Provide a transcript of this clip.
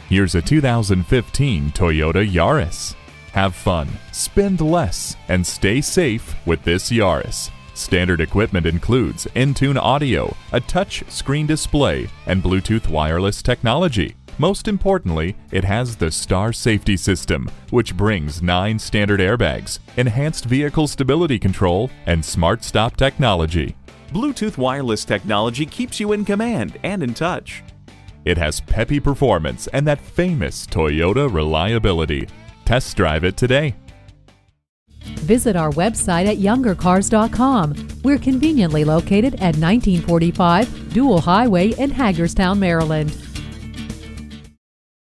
Here's a 2015 Toyota Yaris. Have fun, spend less, and stay safe with this Yaris. Standard equipment includes Entune audio, a touch screen display, and Bluetooth wireless technology. Most importantly, it has the Star Safety System, which brings 9 standard airbags, enhanced vehicle stability control, and Smart Stop technology. Bluetooth wireless technology keeps you in command and in touch. It has peppy performance and that famous Toyota reliability. Test drive it today. Visit our website at youngercars.com. We're conveniently located at 1945 Dual Highway in Hagerstown, Maryland.